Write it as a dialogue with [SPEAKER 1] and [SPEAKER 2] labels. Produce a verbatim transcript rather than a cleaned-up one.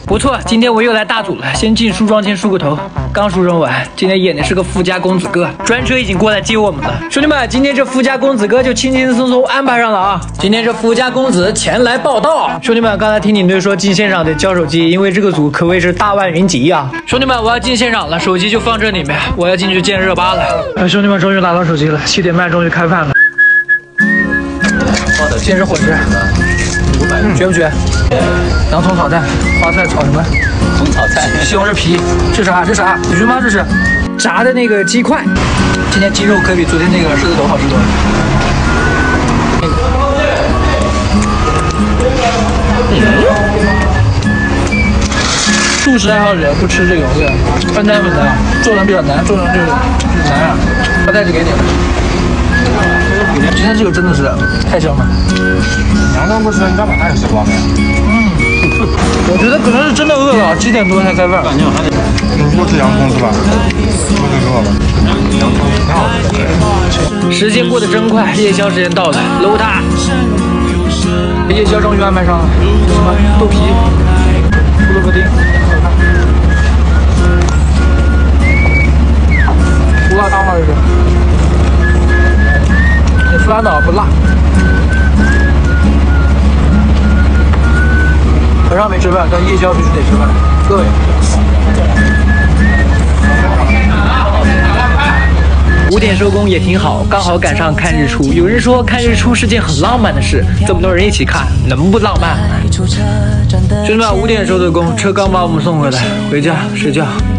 [SPEAKER 1] 不错，今天我又来大组了，先进梳妆间梳个头。刚梳妆完，今天演的是个富家公子哥，专车已经过来接我们了。兄弟们，今天这富家公子哥就轻轻松松安排上了啊！今天这富家公子前来报道。兄弟们，刚才听领队说进现场得交手机，因为这个组可谓是大万云集啊！兄弟们，我要进现场了，手机就放这里面，我要进去见热巴了。哎，兄弟们，终于拿到手机了，七点半终于开饭了。今天是混着，嗯，绝不绝？洋葱炒蛋，花菜炒什么？
[SPEAKER 2] 葱炒菜，
[SPEAKER 1] 西红柿皮，这啥？这啥？鱼吗？这是炸的那个鸡块。今天鸡肉可比昨天那个狮子头好吃多了。素食爱好者不吃这个，对，分担分担，做人比较难，做人就就难啊。把袋子给你了。今天这个真的是太香了。
[SPEAKER 3] 羊肉不吃，你干嘛还吃光的呀？
[SPEAKER 1] 嗯，我觉得可能是真的饿了，几点多才开饭？
[SPEAKER 3] 你不吃洋葱是吧？不吃肉了。洋葱挺好吃。
[SPEAKER 1] 时间过得真快，夜宵时间到了，搂它。夜宵终于安排上了，什么豆皮、胡萝卜丁，胡辣汤吗？这是。你酸的不辣。晚上没吃饭，但夜宵必须得吃饭。各位，五点收工也挺好，刚好赶上看日出。有人说看日出是件很浪漫的事，这么多人一起看，能不浪漫？兄弟们，五点收的工，车刚把我们送回来，回家睡觉。